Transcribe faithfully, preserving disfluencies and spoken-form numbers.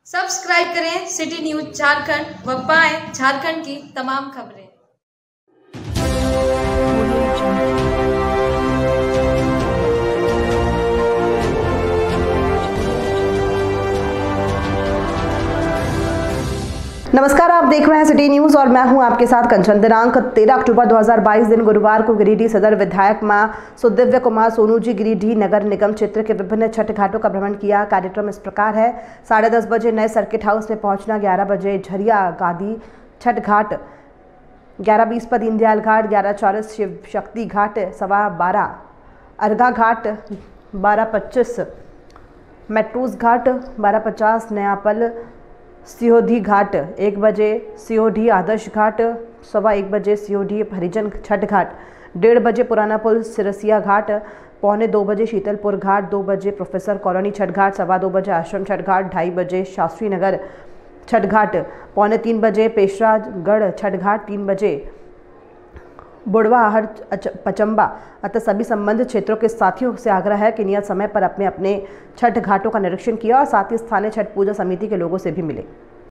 Subscribe करें city news Jharkhand व पाएं झारखंड की तमाम खबरें। नमस्कार, आप देख रहे हैं सिटी न्यूज और मैं हूं आपके साथ कंचन। दिनांक तेरह अक्टूबर दो हज़ार बाईस दिन गुरुवार को गिरिडीह सदर विधायक मां सुदिव्य कुमार सोनू जी गिरिडीह नगर निगम क्षेत्र के विभिन्न छठ घाटों का भ्रमण किया। कार्यक्रम इस प्रकार है। साढ़े दस बजे नए सर्किट हाउस में पहुंचना, ग्यारह बजे झरिया गादी छठ घाट, ग्यारह बीस पर दीनदयाल घाट, ग्यारह चालीस शिव शक्ति घाट, सवा बारह अर्घा घाट, बारह पच्चीस मेट्रोज घाट, बारह पचास नयापल सियोधी घाट, एक बजे सियोधी आदर्श घाट, सवा एक बजे सियोधी हरिजन छठ घाट, डेढ़ बजे पुराना पुल सिरसिया घाट, पौने दो बजे शीतलपुर घाट, दो बजे प्रोफेसर कॉलोनी छठ घाट, सवा दो बजे आश्रम छठ घाट, ढाई बजे शास्त्री नगर छठ घाट, पौने तीन बजे पेशरागढ़ छठ घाट, तीन बजे बुढ़वा आहर पचम्बा। अतः सभी संबंधित क्षेत्रों के साथियों से आग्रह है कि नियत समय पर अपने अपने छठ घाटों का निरीक्षण किया और साथ ही स्थानीय छठ पूजा समिति के लोगों से भी मिले।